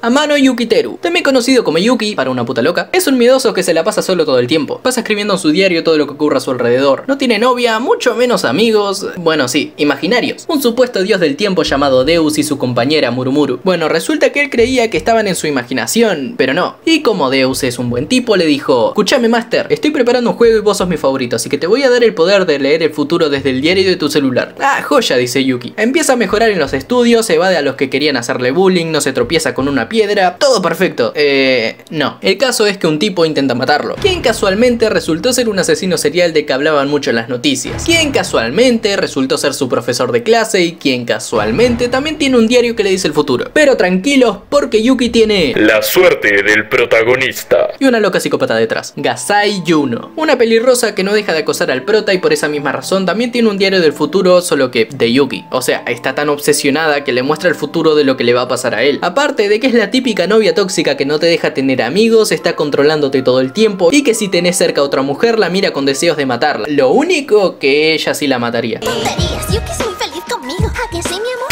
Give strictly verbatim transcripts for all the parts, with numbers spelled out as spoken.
Amano Yukiteru, también conocido como Yuki para una puta loca, es un miedoso que se la pasa solo todo el tiempo. Pasa escribiendo en su diario todo lo que ocurre a su alrededor. No tiene novia, mucho menos amigos, bueno sí, imaginarios. Un supuesto dios del tiempo llamado Deus y su compañera Murumuru. Bueno, resulta que él creía que estaban en su imaginación, pero no. Y como Deus es un buen tipo, le dijo: escúchame Master, estoy preparando un juego y vos sos mi favorito, así que te voy a dar el poder de leer el futuro desde el diario de tu celular. Ah, joya, dice Yuki. Empieza a mejorar en los estudios, evade a los que querían hacerle bullying, no se tropieza con una piedra, todo perfecto. Eh... no. El caso es que un tipo intenta matarlo, quien casualmente resultó ser un asesino serial de que hablaban mucho en las noticias, quien casualmente resultó ser su profesor de clase y quien casualmente también tiene un diario que le dice el futuro. Pero tranquilos, porque Yuki tiene la suerte del protagonista y una loca psicópata detrás, Gasai Yuno, una pelirrosa que no deja de acosar al prota y por esa misma razón también tiene un diario del futuro, solo que de Yuki. O sea, está tan obsesionada que le muestra el futuro de lo que le va a pasar a él. Aparte de que es la típica novia tóxica que no te deja tener amigos, está controlándote todo el tiempo y que si tenés cerca a otra mujer la mira con deseos de matarla. Lo único que ella sí la mataría. Tonterías, Yuki es muy feliz conmigo. ¿A que sí, mi amor?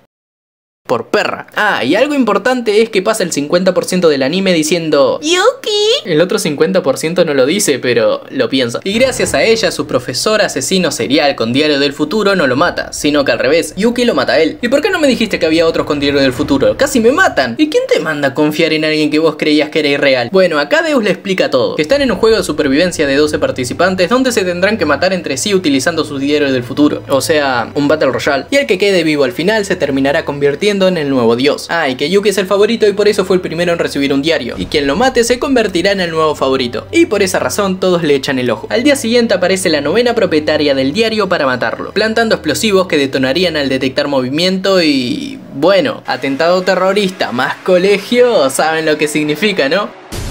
Por perra. Ah, y algo importante es que pasa el cincuenta por ciento del anime diciendo Yuki. El otro cincuenta por ciento no lo dice, pero lo piensa. Y gracias a ella, su profesor asesino serial con diario del futuro no lo mata, sino que al revés, Yuki lo mata a él. ¿Y por qué no me dijiste que había otros con diario del futuro? Casi me matan. ¿Y quién te manda a confiar en alguien que vos creías que era irreal? Bueno, acá Deus le explica todo. Que están en un juego de supervivencia de doce participantes donde se tendrán que matar entre sí utilizando sus diarios del futuro. O sea, un Battle Royale. Y el que quede vivo al final se terminará convirtiendo en el nuevo dios. Ah, y que Yuki es el favorito y por eso fue el primero en recibir un diario. Y quien lo mate se convertirá en el nuevo favorito. Y por esa razón todos le echan el ojo. Al día siguiente aparece la novena propietaria del diario para matarlo, plantando explosivos que detonarían al detectar movimiento y... bueno, atentado terrorista más colegio, saben lo que significa, ¿no?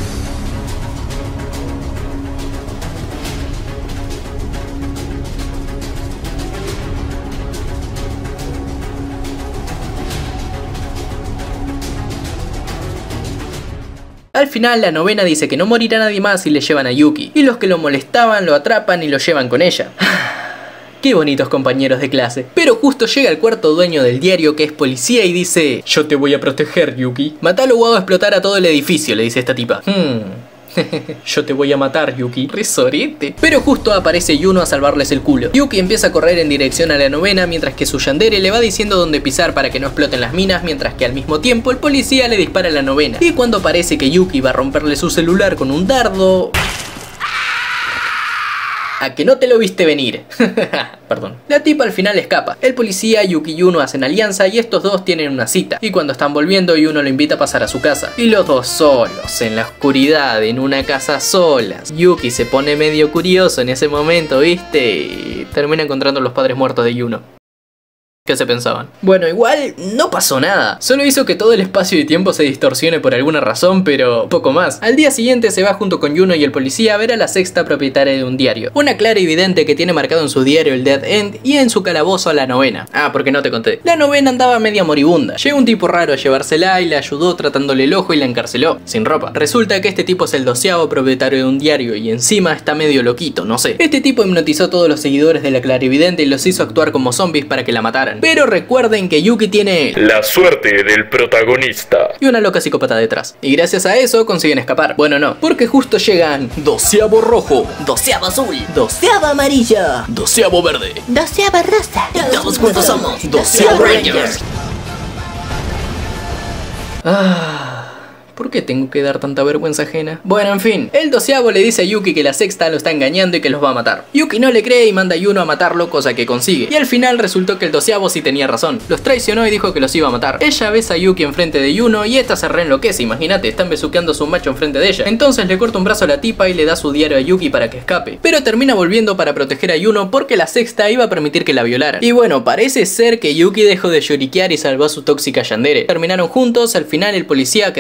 Al final la novena dice que no morirá nadie más y le llevan a Yuki, y los que lo molestaban lo atrapan y lo llevan con ella. Qué bonitos compañeros de clase. Pero justo llega el cuarto dueño del diario, que es policía, y dice: yo te voy a proteger, Yuki. Matalo o hago explotar a todo el edificio, le dice esta tipa. Hmm... yo te voy a matar, Yuki. Resorete. Pero justo aparece Yuno a salvarles el culo. Yuki empieza a correr en dirección a la novena, mientras que su yandere le va diciendo dónde pisar para que no exploten las minas, mientras que al mismo tiempo el policía le dispara a la novena. Y cuando parece que Yuki va a romperle su celular con un dardo... a que no te lo viste venir. Perdón. La tipa al final escapa. El policía, Yuki y Yuno hacen alianza y estos dos tienen una cita. Y cuando están volviendo, Yuno lo invita a pasar a su casa. Y los dos solos, en la oscuridad, en una casa solas. Yuki se pone medio curioso en ese momento, ¿viste? Y termina encontrando a los padres muertos de Yuno. ¿Qué se pensaban? Bueno, igual no pasó nada. Solo hizo que todo el espacio y tiempo se distorsione por alguna razón, pero poco más. Al día siguiente se va junto con Yuno y el policía a ver a la sexta propietaria de un diario. Una clara evidente que tiene marcado en su diario el Dead End y en su calabozo a la novena. Ah, porque no te conté. La novena andaba media moribunda. Llegó un tipo raro a llevársela y la ayudó tratándole el ojo y la encarceló, sin ropa. Resulta que este tipo es el doceavo propietario de un diario y encima está medio loquito, no sé. Este tipo hipnotizó a todos los seguidores de la clarividente y los hizo actuar como zombies para que la mataran. Pero recuerden que Yuki tiene la suerte del protagonista y una loca psicópata detrás. Y gracias a eso consiguen escapar. Bueno, no, porque justo llegan doceavo rojo, Doceavo azul. doceavo amarillo, doceavo verde, Doceavo rosa. todos juntos somos doceavo Rangers. Ah... ¿por qué tengo que dar tanta vergüenza ajena? Bueno, en fin, el doceavo le dice a Yuki que la sexta lo está engañando y que los va a matar. Yuki no le cree y manda a Yuno a matarlo, cosa que consigue. Y al final resultó que el doceavo sí tenía razón. Los traicionó y dijo que los iba a matar. Ella besa a Yuki enfrente de Yuno y esta se reenloquece, imagínate, están besuqueando a su macho enfrente de ella. Entonces le corta un brazo a la tipa y le da su diario a Yuki para que escape. Pero termina volviendo para proteger a Yuno porque la sexta iba a permitir que la violaran. Y bueno, parece ser que Yuki dejó de lloriquear y salvó a su tóxica yandere. Terminaron juntos, al final el policía que se había ido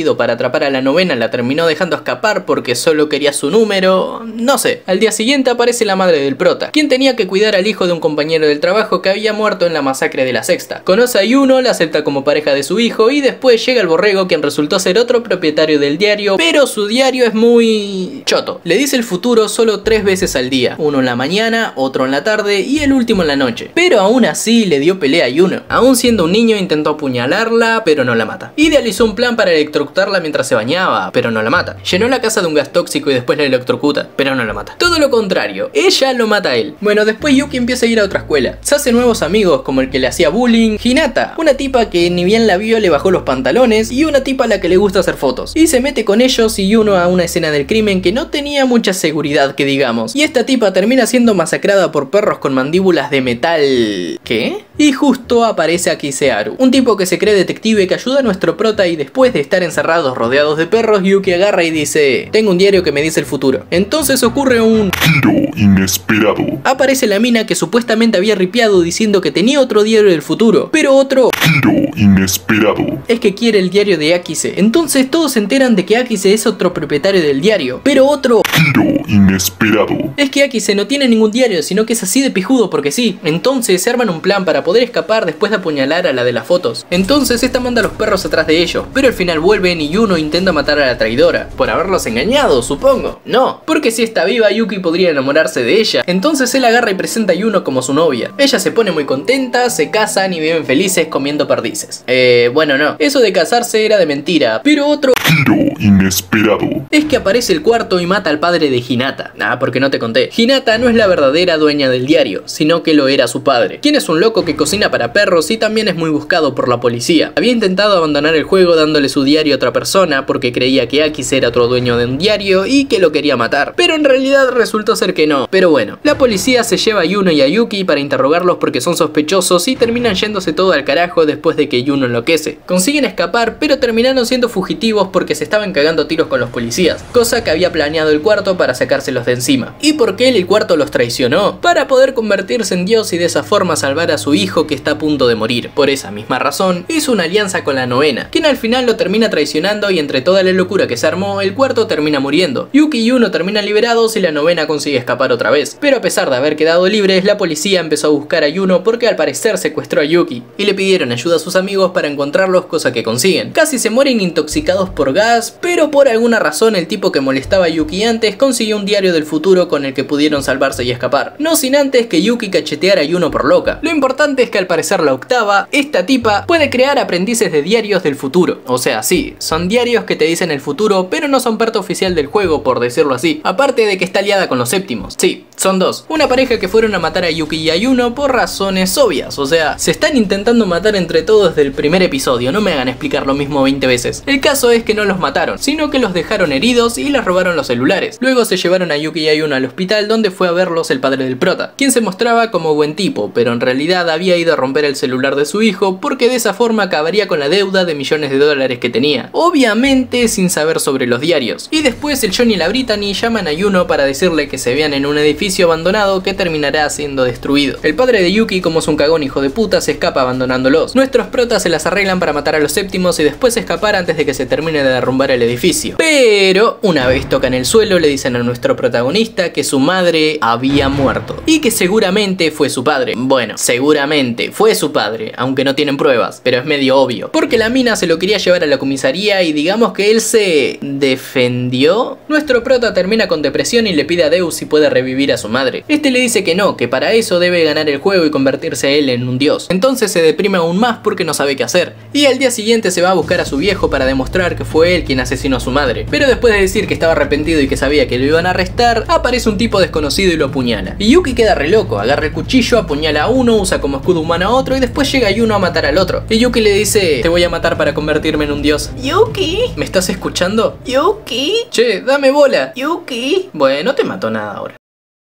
ido para atrapar a la novena la terminó dejando escapar porque solo quería su número, no sé. Al día siguiente aparece la madre del prota, quien tenía que cuidar al hijo de un compañero del trabajo que había muerto en la masacre de la sexta. Conoce a Yuno, la acepta como pareja de su hijo y después llega el borrego, quien resultó ser otro propietario del diario, pero su diario es muy choto. Le dice el futuro solo tres veces al día, uno en la mañana, otro en la tarde y el último en la noche. Pero aún así le dio pelea a Yuno. Aún siendo un niño intentó apuñalarla, pero no la mata. Idealizó un plan para electrocutarla mientras se bañaba, pero no la mata. Llenó la casa de un gas tóxico y después la electrocuta, pero no la mata. Todo lo contrario, ella lo mata a él. Bueno, después Yuki empieza a ir a otra escuela. Se hace nuevos amigos, como el que le hacía bullying, Hinata, una tipa que ni bien la vio le bajó los pantalones, y una tipa a la que le gusta hacer fotos. Y se mete con ellos y uno a una escena del crimen que no tenía mucha seguridad, que digamos. Y esta tipa termina siendo masacrada por perros con mandíbulas de metal... ¿Qué? Y justo aparece Akisearu, un tipo que se cree detective que ayuda a nuestro prota, y después de estar encerrados rodeados de perros, Yuki agarra y dice: tengo un diario que me dice el futuro. Entonces ocurre un giro inesperado. Aparece la mina que supuestamente había ripiado diciendo que tenía otro diario del futuro, pero otro giro inesperado. Es que quiere el diario de Akise. Entonces todos se enteran de que Akise es otro propietario del diario, pero otro giro inesperado. Es que Akise no tiene ningún diario, sino que es así de pijudo porque sí. Entonces se arman un plan para poder escapar después de apuñalar a la de las fotos. Entonces esta manda a los perros atrás de ellos, pero al final vuelven y Yuno intenta matar a la traidora, por haberlos engañado, supongo. No, porque si está viva Yuki podría enamorarse de ella. Entonces él agarra y presenta a Yuno como su novia. Ella se pone muy contenta, se casan y viven felices comiendo perdices. Eh, bueno no, eso de casarse era de mentira, pero otro giro inesperado es que aparece el cuarto y mata al padre de Hinata. Ah, porque no te conté. Hinata no es la verdadera dueña del diario, sino que lo era su padre, quien es un loco que cocina para perros y también es muy buscado por la policía. Había intentado abandonar el juego dándole su diario a otra persona porque creía que Akise era otro dueño de un diario y que lo quería matar, pero en realidad resultó ser que no. Pero bueno, la policía se lleva a Yuno y a Yuki para interrogarlos porque son sospechosos y terminan yéndose todo al carajo después de que Yuno enloquece. Consiguen escapar, pero terminaron siendo fugitivos porque se estaban cagando tiros con los policías, cosa que había planeado el cuarto para sacárselos de encima. ¿Y por qué el cuarto los traicionó? Para poder convertirse en Dios y de esa forma salvar a su hijo que está a punto de morir. Por esa misma razón, hizo una alianza con la novena, quien al final lo termina traicionando, y entre toda la locura que se armó, el cuarto termina muriendo. Yuki y Yuno terminan liberados y la novena consigue escapar otra vez. Pero a pesar de haber quedado libres, la policía empezó a buscar a Yuno porque al parecer secuestró a Yuki, y le pidieron ayuda a sus amigos para encontrarlos, cosa que consiguen. Casi se mueren intoxicados por gas, pero por alguna razón el tipo que molestaba a Yuki antes consiguió un diario del futuro con el que pudieron salvarse y escapar. No sin antes que Yuki cacheteara a Yuno por loca. Lo importante es que al parecer la octava, esta tipa puede crear aprendices de diarios del futuro. O sea, sí, son diarios que te dicen el futuro, pero no son parte oficial del juego, por decirlo así. Aparte de que está aliada con los séptimos. Sí, son dos. Una pareja que fueron a matar a Yuki y a Yuno por razones obvias. O sea, se están intentando matar entre todos desde el primer episodio. No me hagan explicar lo mismo veinte veces. El caso es que no los mataron, sino que los dejaron heridos y les robaron los celulares. Luego se llevaron a Yuki y a Yuno al hospital, donde fue a verlos el padre del prota, quien se mostraba como buen tipo, pero en realidad había ido a romper el celular de su hijo porque de esa forma acabaría con la deuda de millones de dólares que tenía. Obviamente sin saber sobre los diarios. Y después el John y la Brittany llaman a Yuno para decirle que se vean en un edificio abandonado que terminará siendo destruido. El padre de Yuki, como es un cagón hijo de puta, se escapa abandonándolos. Nuestros protas se las arreglan para matar a los séptimos y después escapar antes de que se termine de derrumbar el edificio. Pero una vez tocan el suelo le dicen a nuestro protagonista que su madre había muerto y que seguramente fue su padre. Bueno, seguramente fue su padre, aunque no tienen pruebas, pero es medio obvio, porque la mina se lo quería llevar a la comisaría y digamos que él se defendió. Nuestro prota termina con depresión y le pide a Deus si puede revivir a su madre. Este le dice que no, que para eso debe ganar el juego y convertirse él en un dios. Entonces se deprime aún más porque no sabe qué hacer, y al día siguiente se va a buscar a su viejo para demostrar que fue él quien asesinó a su madre. Pero después de decir que estaba arrepentido y que sabía que lo iban a arrestar, aparece un tipo desconocido y lo apuñala. Y Yuki queda re loco, agarra el cuchillo, apuñala a uno, usa como escudo humano a otro y después llega Yuno a matar al otro. Y Yuki le dice: te voy a matar para convertirme en un dios. Yuki. ¿Me estás escuchando? Yuki. Che, dame bola. Yuki. Bueno, no te mató nada ahora.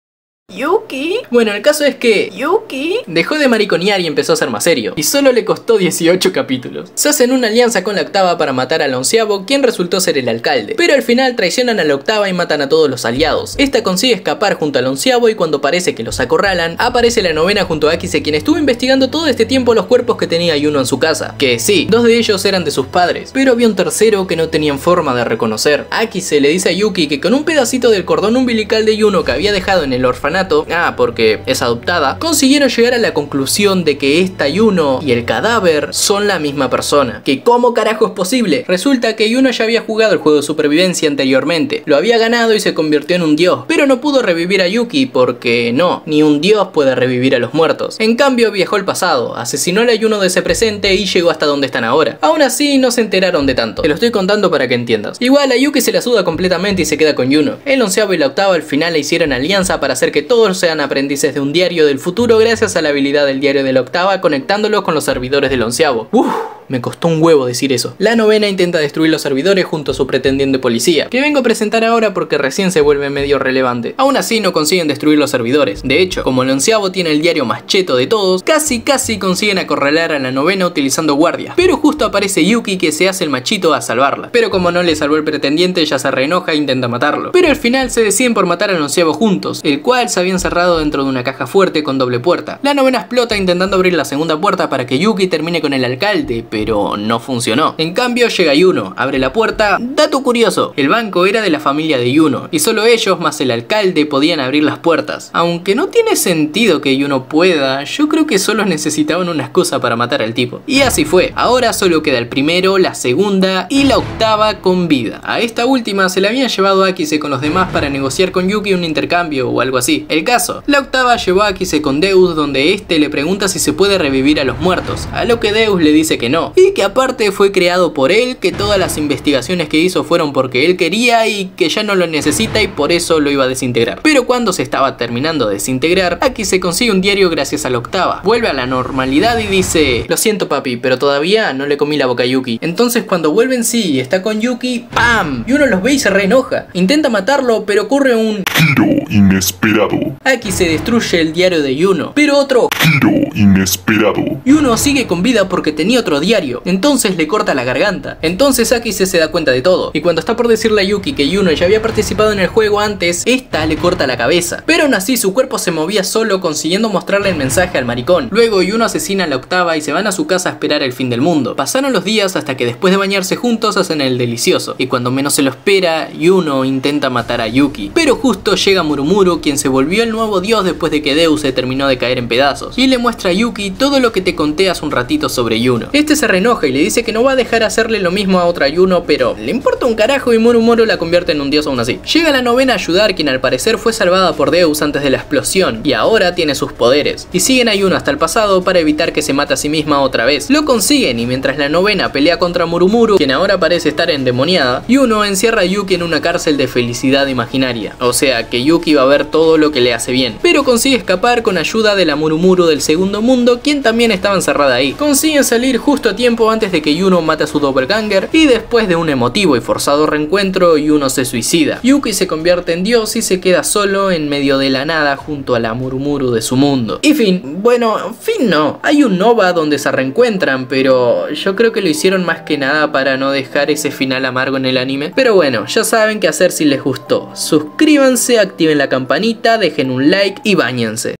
¿Yuki? Bueno, el caso es que Yuki dejó de mariconear y empezó a ser más serio, y solo le costó dieciocho capítulos. Se hacen una alianza con la octava para matar al onceavo, quien resultó ser el alcalde, pero al final traicionan a la octava y matan a todos los aliados. Esta consigue escapar junto al onceavo y cuando parece que los acorralan, aparece la novena junto a Akise, quien estuvo investigando todo este tiempo los cuerpos que tenía Yuno en su casa. Que sí, dos de ellos eran de sus padres, pero había un tercero que no tenían forma de reconocer. Akise le dice a Yuki que con un pedacito del cordón umbilical de Yuno que había dejado en el orfanato, ah, porque es adoptada, consiguieron llegar a la conclusión de que esta Yuno y el cadáver son la misma persona. ¿Que cómo carajo es posible? Resulta que Yuno ya había jugado el juego de supervivencia anteriormente, lo había ganado y se convirtió en un dios, pero no pudo revivir a Yuki porque no, ni un dios puede revivir a los muertos. En cambio viajó al pasado, asesinó a la Yuno de ese presente y llegó hasta donde están ahora. Aún así no se enteraron de tanto, te lo estoy contando para que entiendas. Igual a Yuki se la suda completamente y se queda con Yuno. El onceavo y la octava al final le hicieron alianza para hacer que todos sean aprendices de un diario del futuro gracias a la habilidad del diario de la octava conectándolos con los servidores del onceavo. Uff, me costó un huevo decir eso. La novena intenta destruir los servidores junto a su pretendiente policía, que vengo a presentar ahora porque recién se vuelve medio relevante. Aún así no consiguen destruir los servidores. De hecho, como el onceavo tiene el diario más cheto de todos, casi casi consiguen acorralar a la novena utilizando guardias. Pero justo aparece Yuki, que se hace el machito a salvarla. Pero como no le salvó el pretendiente, ella se reenoja e intenta matarlo. Pero al final se deciden por matar al onceavo juntos, el cual se había encerrado dentro de una caja fuerte con doble puerta. La novena explota intentando abrir la segunda puerta para que Yuki termine con el alcalde, pero no funcionó. En cambio llega Yuno, abre la puerta. Dato curioso, el banco era de la familia de Yuno y solo ellos más el alcalde podían abrir las puertas. Aunque no tiene sentido que Yuno pueda, yo creo que solo necesitaban una excusa para matar al tipo. Y así fue, ahora solo queda el primero, la segunda y la octava con vida. A esta última se la habían llevado a Akise con los demás para negociar con Yuki un intercambio o algo así. El caso, la octava llevó a Akise con Deus, donde este le pregunta si se puede revivir a los muertos, a lo que Deus le dice que no, y que aparte fue creado por él, que todas las investigaciones que hizo fueron porque él quería y que ya no lo necesita y por eso lo iba a desintegrar. Pero cuando se estaba terminando de desintegrar, Akise consigue un diario gracias a la octava, vuelve a la normalidad y dice: lo siento papi, pero todavía no le comí la boca a Yuki. Entonces cuando vuelve en sí y está con Yuki, ¡pam! Y uno los ve y se reenoja, intenta matarlo pero ocurre un giro inesperado. Akise destruye el diario de Yuno, pero otro giro inesperado. Yuno sigue con vida porque tenía otro diario, entonces le corta la garganta. Entonces Akise se da cuenta de todo, y cuando está por decirle a Yuki que Yuno ya había participado en el juego antes, esta le corta la cabeza. Pero aún así su cuerpo se movía solo, consiguiendo mostrarle el mensaje al maricón. Luego Yuno asesina a la octava y se van a su casa a esperar el fin del mundo. Pasaron los días hasta que después de bañarse juntos hacen el delicioso, y cuando menos se lo espera, Yuno intenta matar a Yuki. Pero justo llega Murumuru, quien se volvió el nuevo dios después de que Deus se terminó de caer en pedazos, y le muestra a Yuki todo lo que te conté hace un ratito sobre Yuno. Este se reenoja y le dice que no va a dejar hacerle lo mismo a otra Yuno, pero le importa un carajo y Murumuru la convierte en un dios aún así. Llega la novena a ayudar, quien al parecer fue salvada por Deus antes de la explosión y ahora tiene sus poderes, y siguen a Yuno hasta el pasado para evitar que se mate a sí misma otra vez. Lo consiguen y mientras la novena pelea contra Murumuru, quien ahora parece estar endemoniada, Yuno encierra a Yuki en una cárcel de felicidad imaginaria, o sea que Yuki va a ver todo lo que le hace bien, pero consigue escapar con ayuda de la Murumuru del segundo mundo, quien también estaba encerrada ahí. Consiguen salir justo a tiempo antes de que Yuno mate a su doppelganger, y después de un emotivo y forzado reencuentro, Yuno se suicida. Yuki se convierte en dios y se queda solo en medio de la nada junto a la Murumuru de su mundo. Y fin, bueno, fin no, hay un Nova donde se reencuentran, pero yo creo que lo hicieron más que nada para no dejar ese final amargo en el anime. Pero bueno, ya saben qué hacer si les gustó. Suscríbanse, activen la campanita, dejen un like y báñense.